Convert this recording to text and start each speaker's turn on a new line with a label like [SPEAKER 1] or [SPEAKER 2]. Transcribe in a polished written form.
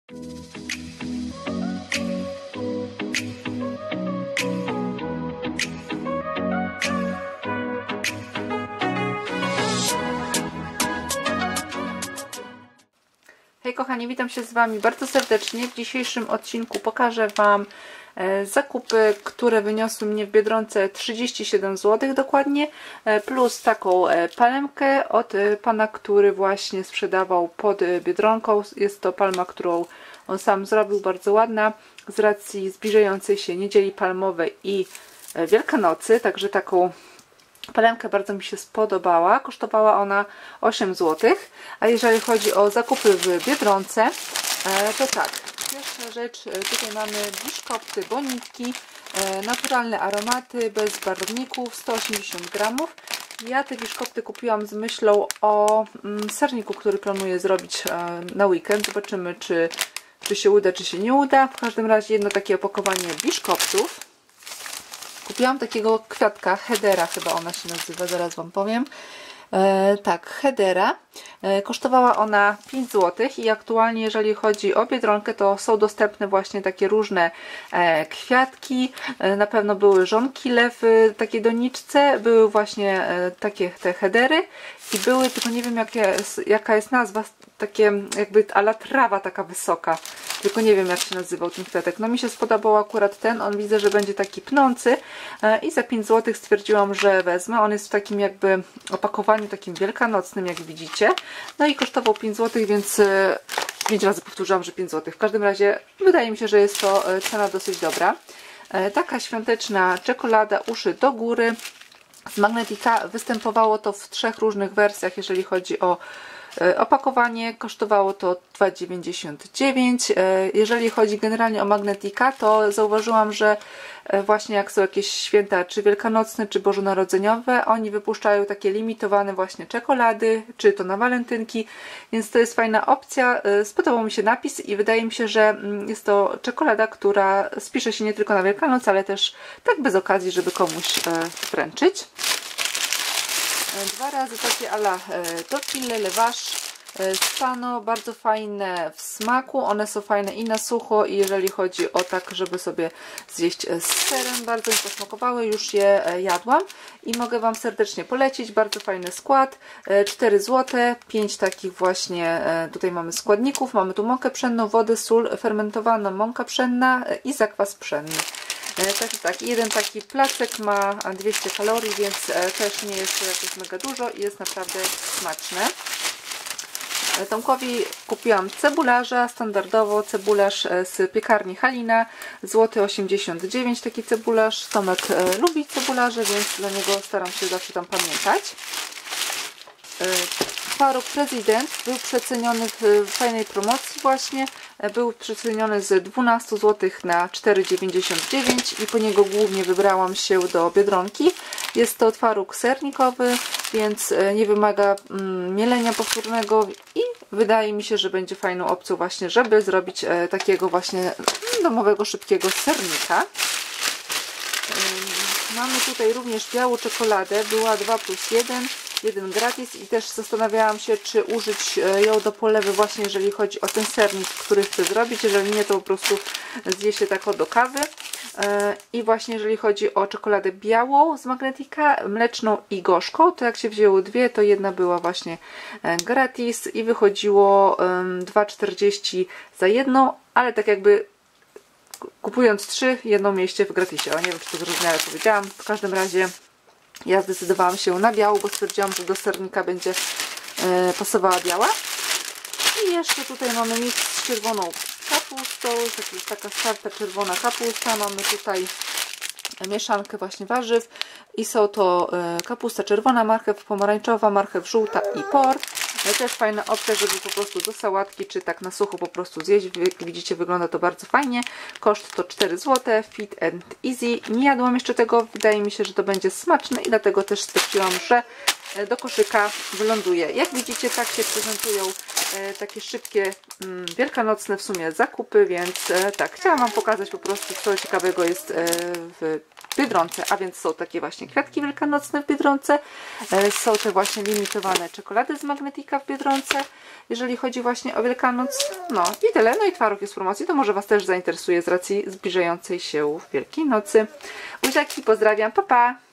[SPEAKER 1] Hej kochani, witam się z Wami bardzo serdecznie. W dzisiejszym odcinku pokażę Wam zakupy, które wyniosły mnie w Biedronce 37 zł dokładnie, plus taką palemkę od pana, który właśnie sprzedawał pod Biedronką. Jest to palma, którą on sam zrobił, bardzo ładna, z racji zbliżającej się Niedzieli Palmowej i Wielkanocy, także taką palemkę bardzo mi się spodobała. Kosztowała ona 8 zł. A jeżeli chodzi o zakupy w Biedronce, to tak, pierwsza rzecz, tutaj mamy biszkopty, bonitki, naturalne aromaty, bez barwników, 180 gramów. Ja te biszkopty kupiłam z myślą o serniku, który planuję zrobić na weekend. Zobaczymy, czy się uda, czy się nie uda. W każdym razie jedno takie opakowanie biszkoptów. Kupiłam takiego kwiatka, Hedera chyba ona się nazywa, zaraz Wam powiem. Tak, Hedera. Kosztowała ona 5 zł i aktualnie jeżeli chodzi o Biedronkę, to są dostępne właśnie takie różne kwiatki. Na pewno były żonkile w takiej doniczce, były właśnie takie te Hedery i były, tylko nie wiem jaka jest nazwa, takie jakby ala trawa taka wysoka, tylko nie wiem jak się nazywał ten kwiatek. No mi się spodobał akurat ten, on widzę, że będzie taki pnący i za 5 zł stwierdziłam, że wezmę. On jest w takim jakby opakowaniu takim wielkanocnym, jak widzicie. No i kosztował 5 zł, więc 5 razy powtórzyłam, że 5 zł. W każdym razie wydaje mi się, że jest to cena dosyć dobra. Taka świąteczna czekolada uszy do góry z Magnetika. Występowało to w 3 różnych wersjach, jeżeli chodzi o opakowanie. Kosztowało to 2,99. Jeżeli chodzi generalnie o Magnetika, to zauważyłam, że właśnie jak są jakieś święta, czy wielkanocne, czy bożonarodzeniowe, oni wypuszczają takie limitowane właśnie czekolady, czy to na walentynki, więc to jest fajna opcja. Spodobał mi się napis i wydaje mi się, że jest to czekolada, która spisze się nie tylko na Wielkanoc, ale też tak bez okazji, żeby komuś wręczyć. 2 razy takie ala tortille, lewasz, Spano, bardzo fajne w smaku, one są fajne i na sucho, i jeżeli chodzi o tak, żeby sobie zjeść z serem, bardzo mi posmakowały, już je jadłam i mogę Wam serdecznie polecić, bardzo fajny skład, 4 zł, 5 takich właśnie, tutaj mamy składników, mamy tu mąkę pszenną, wodę, sól, fermentowaną mąka pszenna i zakwas pszenny. Także tak, jeden taki placek ma 200 kalorii, więc też nie jest to jakoś mega dużo i jest naprawdę smaczne. Tomkowi kupiłam cebularza, standardowo cebularz z piekarni Halina, złoty 89 taki cebularz. Tomek lubi cebularze, więc dla niego staram się zawsze tam pamiętać. Twaróg Prezydent był przeceniony w fajnej promocji właśnie. Był przeceniony z 12 zł na 4,99 i po niego głównie wybrałam się do Biedronki. Jest to twaróg sernikowy, więc nie wymaga mielenia powtórnego i wydaje mi się, że będzie fajną opcją właśnie, żeby zrobić takiego właśnie domowego, szybkiego sernika. Mamy tutaj również białą czekoladę, była 2+1, 1 gratis i też zastanawiałam się, czy użyć ją do polewy właśnie, jeżeli chodzi o ten sernik, który chcę zrobić. Jeżeli nie, to po prostu zje się tak do kawy. I właśnie jeżeli chodzi o czekoladę białą z Magnetika, mleczną i gorzką, to jak się wzięło dwie, to jedna była właśnie gratis i wychodziło 2,40 za jedną, ale tak jakby kupując 3, jedną mieliście w gratisie. Ale nie wiem, czy to zrozumiale powiedziałam. W każdym razie ja zdecydowałam się na białą, bo stwierdziłam, że do sernika będzie pasowała biała. I jeszcze tutaj mamy miks z czerwoną kapustą, taka starta czerwona kapusta. Mamy tutaj mieszankę właśnie warzyw i są to kapusta czerwona, marchew pomarańczowa, marchew żółta i por. Też fajna opcja, żeby po prostu do sałatki, czy tak na sucho po prostu zjeść. Jak widzicie, wygląda to bardzo fajnie. Koszt to 4 zł, fit and easy. Nie jadłam jeszcze tego, wydaje mi się, że to będzie smaczne i dlatego też stwierdziłam, że do koszyka wyląduje. Jak widzicie, tak się prezentują takie szybkie, wielkanocne w sumie zakupy, więc tak, chciałam Wam pokazać po prostu, co ciekawego jest w Biedronce, a więc są takie właśnie kwiatki wielkanocne w Biedronce, są te właśnie limitowane czekolady z Magnetika, Jajka w Biedronce, jeżeli chodzi właśnie o Wielkanoc. No i tyle. No i twaróg jest w promocji, to może Was też zainteresuje z racji zbliżającej się Wielkiej Nocy. Buziaki, pozdrawiam, pa pa!